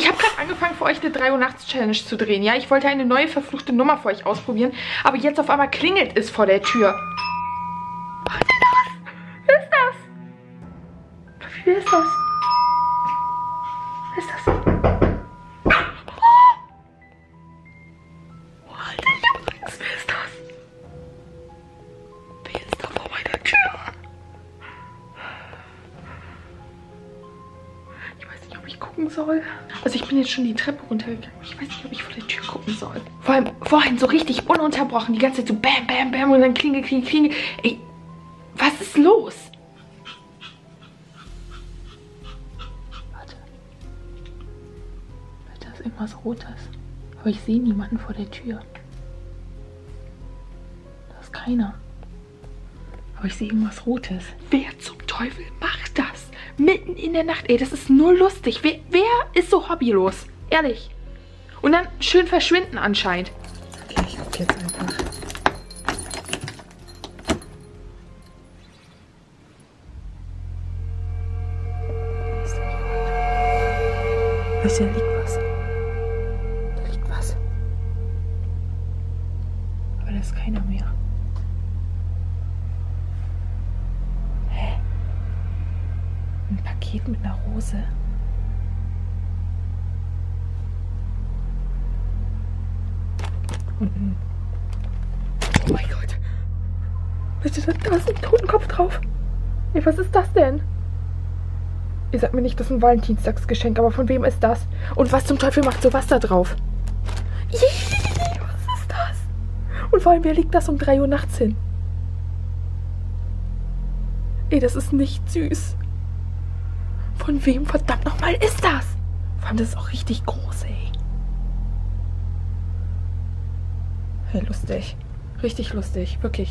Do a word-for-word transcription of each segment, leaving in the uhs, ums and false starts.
Ich habe gerade angefangen, für euch eine drei Uhr nachts Challenge zu drehen. Ja, ich wollte eine neue verfluchte Nummer für euch ausprobieren. Aber jetzt auf einmal klingelt es vor der Tür. Was ist das? Wer ist das? Wer ist das? Wer ist das? Soll. Also ich bin jetzt schon die Treppe runtergegangen. Ich weiß nicht, ob ich vor der Tür gucken soll. Vor allem vorhin so richtig ununterbrochen. Die ganze Zeit so bam, bam, bam und dann klingel, klingel, klingel. Ey, was ist los? Warte. Da ist irgendwas Rotes. Aber ich sehe niemanden vor der Tür. Da ist keiner. Aber ich sehe irgendwas Rotes. Wer zum Teufel macht das? Mitten in der Nacht. Ey, das ist nur lustig. Wer, wer ist so hobbylos? Ehrlich. Und dann schön verschwinden anscheinend. Okay, ich guck jetzt einfach. Was, da liegt was. Da liegt was. Aber da ist keiner mehr. Ein Paket mit einer Rose. Und ein... Oh mein Gott. Bitte, da ist ein Totenkopf drauf. Ey, was ist das denn? Ihr sagt mir nicht, das ist ein Valentinstagsgeschenk, aber von wem ist das? Und was zum Teufel macht sowas da drauf? Was ist das? Und vor allem, wer legt das um drei Uhr nachts hin? Ey, das ist nicht süß. Von wem verdammt nochmal ist das? Vor allem, das ist auch richtig groß, ey. Hey, lustig. Richtig lustig, wirklich.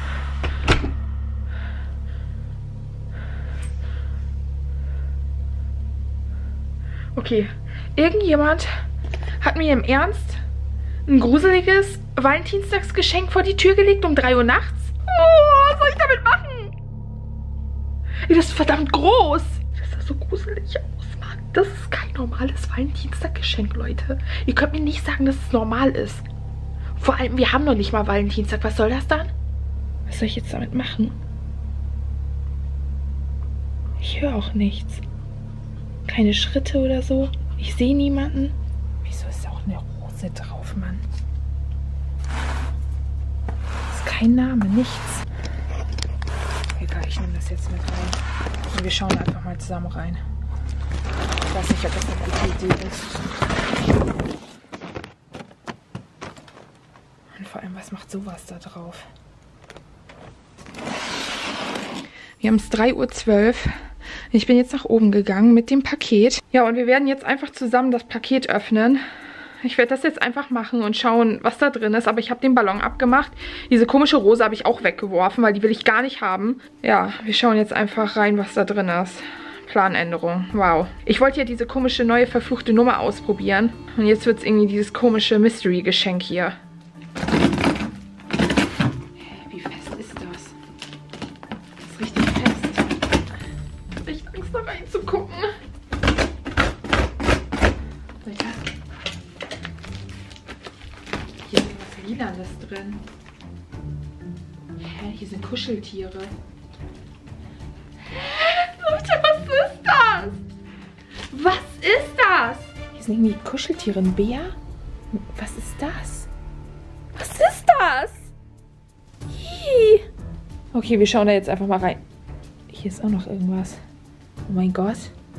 Okay, irgendjemand hat mir im Ernst ein gruseliges Valentinstagsgeschenk vor die Tür gelegt um drei Uhr nachts. Oh, was soll ich damit machen? Ey, das ist verdammt groß. So gruselig aus, Mann. Das ist kein normales Valentinstag-Geschenk, Leute. Ihr könnt mir nicht sagen, dass es normal ist. Vor allem, wir haben noch nicht mal Valentinstag. Was soll das dann? Was soll ich jetzt damit machen? Ich höre auch nichts. Keine Schritte oder so. Ich sehe niemanden. Wieso ist da auch eine Rose drauf, Mann? Das ist kein Name, nichts. Egal, ich nehme das jetzt mit rein. Und wir schauen einfach mal zusammen rein. Ich weiß nicht, ob das eine gute Idee ist. Und vor allem, was macht sowas da drauf? Wir haben es drei Uhr zwölf. Ich bin jetzt nach oben gegangen mit dem Paket. Ja, und wir werden jetzt einfach zusammen das Paket öffnen. Ich werde das jetzt einfach machen und schauen, was da drin ist. Aber ich habe den Ballon abgemacht. Diese komische Rose habe ich auch weggeworfen, weil die will ich gar nicht haben. Ja, wir schauen jetzt einfach rein, was da drin ist. Planänderung. Wow. Ich wollte ja diese komische neue verfluchte Nummer ausprobieren. Und jetzt wird es irgendwie dieses komische Mystery-Geschenk hier. Wie fest ist das? Das ist richtig fest. Ich habe echt Angst, da reinzugucken. Lilanes drin. Hä, hier sind Kuscheltiere. Leute, was ist das? Was ist das? Hier sind irgendwie Kuscheltiere. Ein Bär? Was ist das? Was ist das? Hi. Okay, wir schauen da jetzt einfach mal rein. Hier ist auch noch irgendwas. Oh mein Gott.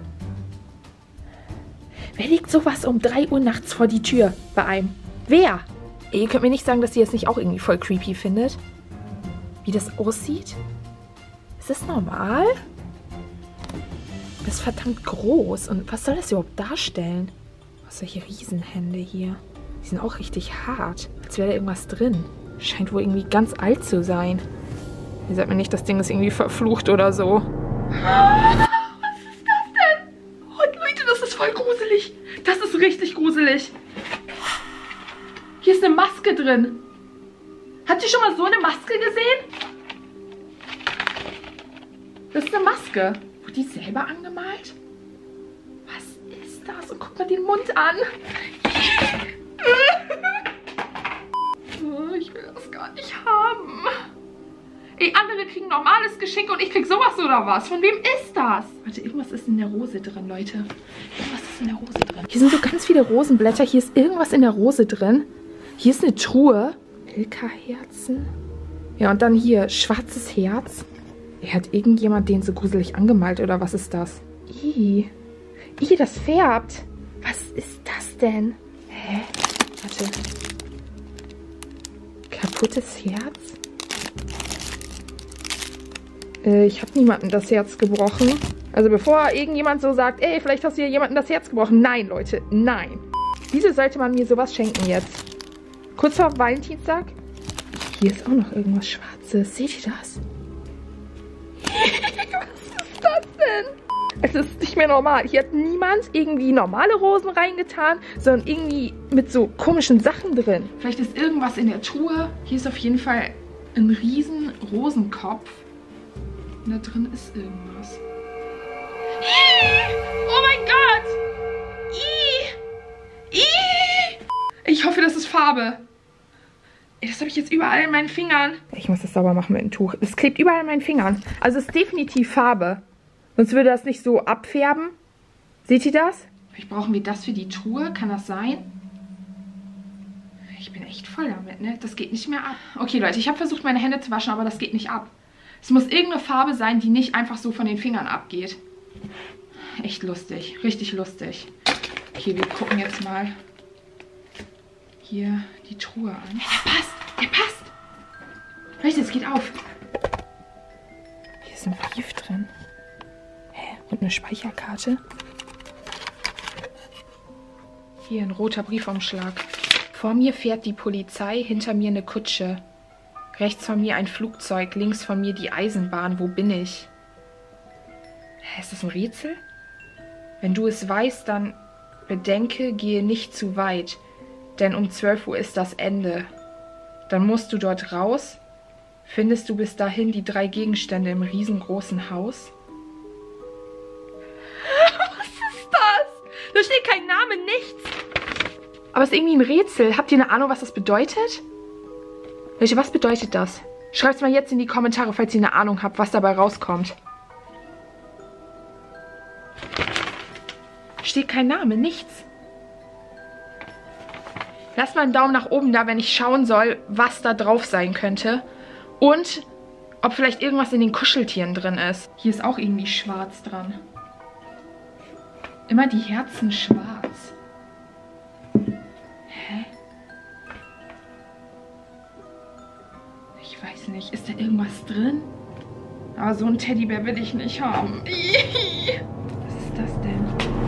Wer legt sowas um drei Uhr nachts vor die Tür bei einem? Wer? Ihr könnt mir nicht sagen, dass ihr es nicht auch irgendwie voll creepy findet. Wie das aussieht? Ist das normal? Das ist verdammt groß. Und was soll das überhaupt darstellen? Was, solche Riesenhände hier. Die sind auch richtig hart. Als wäre da irgendwas drin. Scheint wohl irgendwie ganz alt zu sein. Ihr sagt mir nicht, das Ding ist irgendwie verflucht oder so. Was ist das denn? Oh, Leute, das ist voll gruselig. Das ist richtig gruselig. Hier ist eine Maske drin. Habt ihr schon mal so eine Maske gesehen? Das ist eine Maske. Wurde die selber angemalt? Was ist das? Und guck mal den Mund an. Oh, ich will das gar nicht haben. Ey, andere kriegen ein normales Geschenk und ich krieg sowas oder was? Von wem ist das? Warte, irgendwas ist in der Rose drin, Leute. Irgendwas ist in der Rose drin. Hier sind so ganz viele Rosenblätter. Hier ist irgendwas in der Rose drin. Hier ist eine Truhe. Milka-Herzen. Ja, und dann hier schwarzes Herz. Ey, hat irgendjemand den so gruselig angemalt oder was ist das? Ih. Ih, das färbt. Was ist das denn? Hä? Warte. Kaputtes Herz? Äh, ich habe niemandem das Herz gebrochen. Also bevor irgendjemand so sagt, ey, vielleicht hast du ja jemandem das Herz gebrochen. Nein, Leute, nein. Wieso sollte man mir sowas schenken jetzt? Kurz vor Valentinstag? Hier ist auch noch irgendwas Schwarzes. Seht ihr das? Was ist das denn? Es ist nicht mehr normal. Hier hat niemand irgendwie normale Rosen reingetan, sondern irgendwie mit so komischen Sachen drin. Vielleicht ist irgendwas in der Truhe. Hier ist auf jeden Fall ein riesen Rosenkopf. Und da drin ist irgendwas. Oh mein Gott! Ich hoffe, das ist Farbe. Das habe ich jetzt überall in meinen Fingern. Ich muss das sauber machen mit dem Tuch. Das klebt überall in meinen Fingern. Also es ist definitiv Farbe. Sonst würde das nicht so abfärben. Seht ihr das? Vielleicht brauchen wir das für die Truhe. Kann das sein? Ich bin echt voll damit, ne? Das geht nicht mehr ab. Okay, Leute, ich habe versucht, meine Hände zu waschen, aber das geht nicht ab. Es muss irgendeine Farbe sein, die nicht einfach so von den Fingern abgeht. Echt lustig. Richtig lustig. Okay, wir gucken jetzt mal hier die Truhe an. Der passt! Der passt! Leute, es geht auf. Hier ist ein Brief drin. Hä? Und eine Speicherkarte. Hier ein roter Briefumschlag. Vor mir fährt die Polizei, hinter mir eine Kutsche. Rechts von mir ein Flugzeug, links von mir die Eisenbahn. Wo bin ich? Hä, ist das ein Rätsel? Wenn du es weißt, dann bedenke, gehe nicht zu weit. Denn um zwölf Uhr ist das Ende. Dann musst du dort raus. Findest du bis dahin die drei Gegenstände im riesengroßen Haus? Was ist das? Da steht kein Name, nichts. Aber es ist irgendwie ein Rätsel. Habt ihr eine Ahnung, was das bedeutet? Leute, was bedeutet das? Schreibt es mal jetzt in die Kommentare, falls ihr eine Ahnung habt, was dabei rauskommt. Steht kein Name, nichts. Lasst mal einen Daumen nach oben da, wenn ich schauen soll, was da drauf sein könnte. Und ob vielleicht irgendwas in den Kuscheltieren drin ist. Hier ist auch irgendwie schwarz dran. Immer die Herzen schwarz. Hä? Ich weiß nicht. Ist da irgendwas drin? Aber so einen Teddybär will ich nicht haben. Was ist das denn?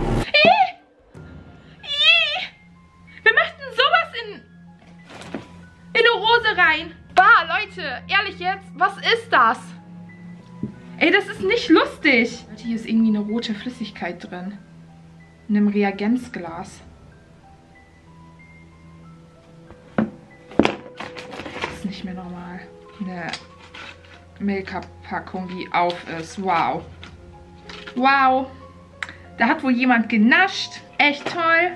Rein. Bah, Leute, ehrlich jetzt, was ist das? Ey, das ist nicht lustig. Leute, hier ist irgendwie eine rote Flüssigkeit drin. In einem Reagenzglas. Das ist nicht mehr normal. Eine Milka-Packung, die auf ist. Wow. Wow. Da hat wohl jemand genascht. Echt toll.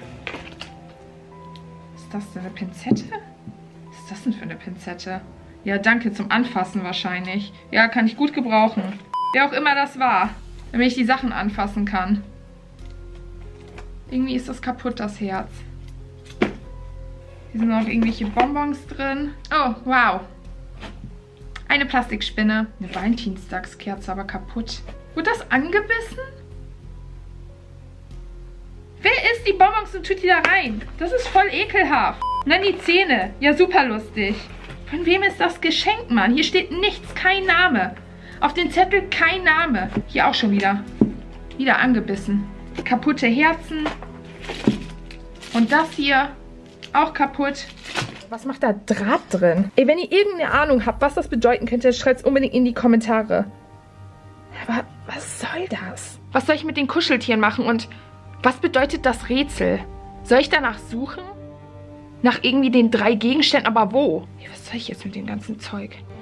Ist das denn eine Pinzette? Was ist das denn für eine Pinzette? Ja, danke, zum Anfassen wahrscheinlich. Ja, kann ich gut gebrauchen. Wer auch immer das war, damit ich die Sachen anfassen kann. Irgendwie ist das kaputt, das Herz. Hier sind noch irgendwelche Bonbons drin. Oh, wow. Eine Plastikspinne. Eine Valentinstagskerze, aber kaputt. Wurde das angebissen? Wer isst die Bonbons und tut die da rein? Das ist voll ekelhaft. Und dann die Zähne. Ja, super lustig. Von wem ist das Geschenk, Mann? Hier steht nichts, kein Name. Auf den Zettel kein Name. Hier auch schon wieder. Wieder angebissen. Kaputte Herzen. Und das hier auch kaputt. Was macht da Draht drin? Ey, wenn ihr irgendeine Ahnung habt, was das bedeuten könnte, schreibt es unbedingt in die Kommentare. Aber was soll das? Was soll ich mit den Kuscheltieren machen und was bedeutet das Rätsel? Soll ich danach suchen? Nach irgendwie den drei Gegenständen, aber wo? Hey, was soll ich jetzt mit dem ganzen Zeug?